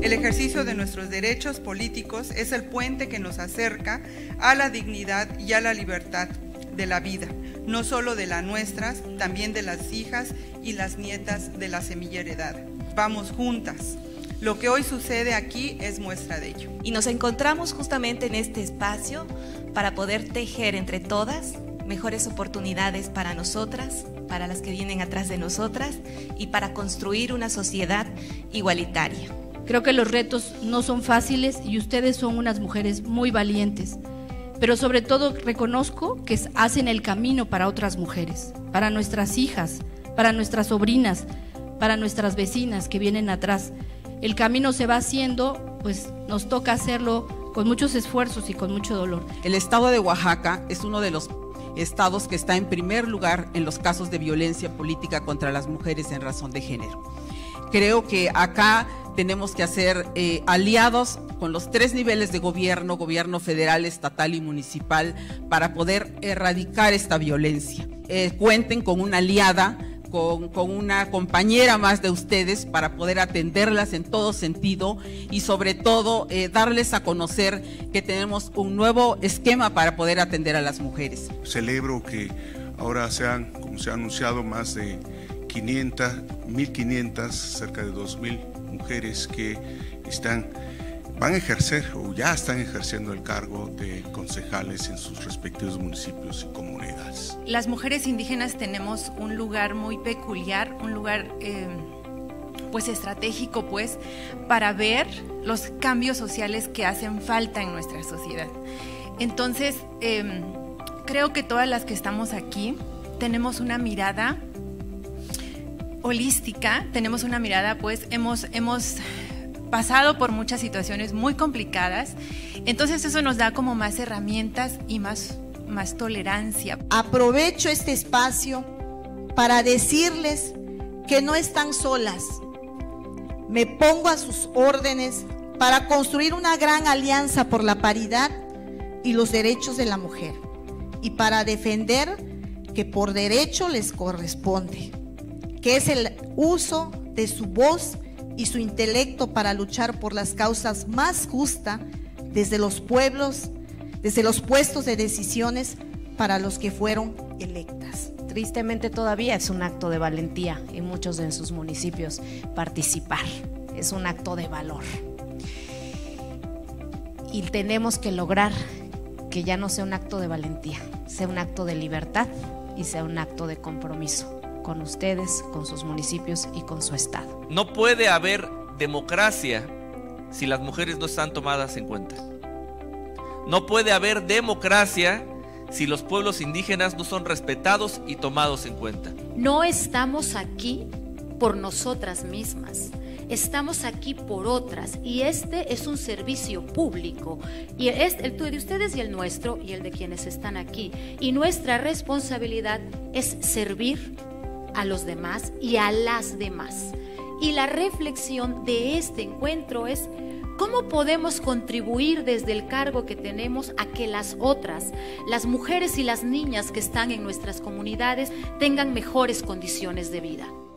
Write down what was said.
El ejercicio de nuestros derechos políticos es el puente que nos acerca a la dignidad y a la libertad de la vida, no solo de las nuestras, también de las hijas y las nietas de la semilla heredada. Vamos juntas. Lo que hoy sucede aquí es muestra de ello. Y nos encontramos justamente en este espacio para poder tejer entre todas mejores oportunidades para nosotras, para las que vienen atrás de nosotras y para construir una sociedad igualitaria. Creo que los retos no son fáciles y ustedes son unas mujeres muy valientes, pero sobre todo reconozco que hacen el camino para otras mujeres, para nuestras hijas, para nuestras sobrinas, para nuestras vecinas que vienen atrás. El camino se va haciendo, pues nos toca hacerlo con muchos esfuerzos y con mucho dolor. El estado de Oaxaca es uno de los estados que está en primer lugar en los casos de violencia política contra las mujeres en razón de género. Creo que acá tenemos que hacer aliados con los 3 niveles de gobierno, gobierno federal, estatal y municipal, para poder erradicar esta violencia. Cuenten con una aliada, con una compañera más de ustedes para poder atenderlas en todo sentido y sobre todo darles a conocer que tenemos un nuevo esquema para poder atender a las mujeres. Celebro que ahora sean, como se ha anunciado, más de 1.500, cerca de 2.000 mujeres que van a ejercer o ya están ejerciendo el cargo de concejales en sus respectivos municipios y comunidades. Las mujeres indígenas tenemos un lugar muy peculiar, un lugar pues estratégico para ver los cambios sociales que hacen falta en nuestra sociedad. Entonces creo que todas las que estamos aquí tenemos una mirada holística, tenemos una mirada, hemos pasado por muchas situaciones muy complicadas, entonces eso nos da como más herramientas y más tolerancia. Aprovecho este espacio para decirles que no están solas. Me pongo a sus órdenes para construir una gran alianza por la paridad y los derechos de la mujer y para defender que por derecho les corresponde, que es el uso de su voz y su intelecto para luchar por las causas más justas desde los pueblos, desde los puestos de decisiones para los que fueron electas. Tristemente todavía es un acto de valentía en muchos de sus municipios participar, es un acto de valor. Y tenemos que lograr que ya no sea un acto de valentía, sea un acto de libertad y sea un acto de compromiso con ustedes, con sus municipios y con su estado. No puede haber democracia si las mujeres no están tomadas en cuenta. No puede haber democracia si los pueblos indígenas no son respetados y tomados en cuenta. No estamos aquí por nosotras mismas, estamos aquí por otras y este es un servicio público y es el de ustedes y el nuestro y el de quienes están aquí y nuestra responsabilidad es servir a los demás y a las demás. Y la reflexión de este encuentro es cómo podemos contribuir desde el cargo que tenemos a que las otras, las mujeres y las niñas que están en nuestras comunidades tengan mejores condiciones de vida.